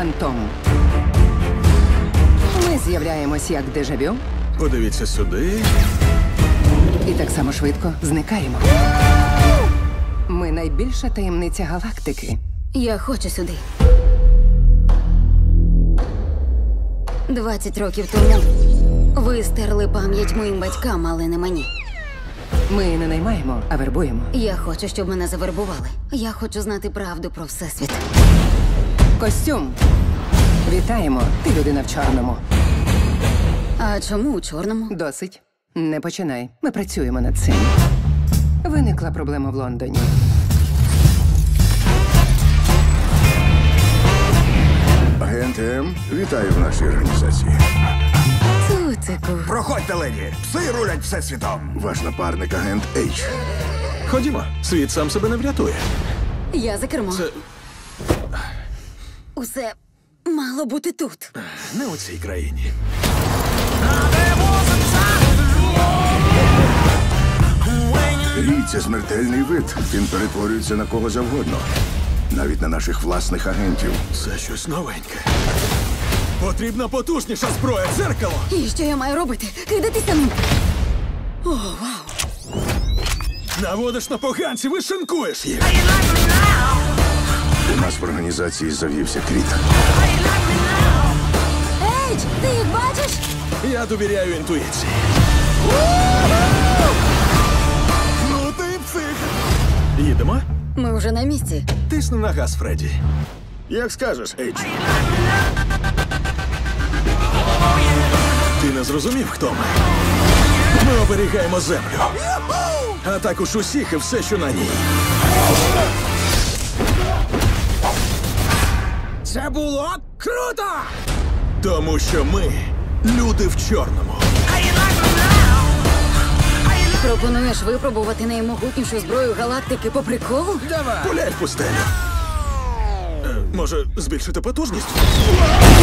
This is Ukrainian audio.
Фантом. Ми з'являємось як дежавю Подивіться сюди. і так само швидко зникаємо. Ми найбільша таємниця галактики. Я хочу сюди. 20 років тому ви стерли пам'ять моїм батькам, але не мені. Ми не наймаємо, а вербуємо. Я хочу, щоб мене завербували. Я хочу знати правду про Всесвіт. Костюм. Вітаємо, ти людина в чорному. А чому у чорному? Досить. Не починай. Ми працюємо над цим. Виникла проблема в Лондоні. Агент М, вітаю в нашій організації. Цуцику. Проходьте, леді! Пси рулять всесвітом! Ваш напарник агент H. Ходімо, світ сам себе не врятує. Я за кермо. Це Усе мало бути тут. не у цій країні. Рій – це смертельний вид. Він перетворюється на кого завгодно. Навіть на наших власних агентів. Це щось новеньке. Потрібна потужніша зброя, дзеркало! І що я маю робити? Кидатися ним? О, вау. Наводиш на поганців і шинкуєш їх. У нас в організації завівся кріт. Ейдж, ти їх бачиш? Я довіряю інтуїції. Ну ти псих! Їдемо? Ми вже на місці. Тисни на газ, Фредді. Як скажеш, Ейдж. Ти не зрозумів, хто ми? Ми оберігаємо землю. А також усіх і все, що на ній. Це було круто! Тому що ми люди в чорному. Пропонуєш випробувати наймогутнішу зброю галактики по приколу? Давай! Пуляй в пустелю. Може, збільшити потужність?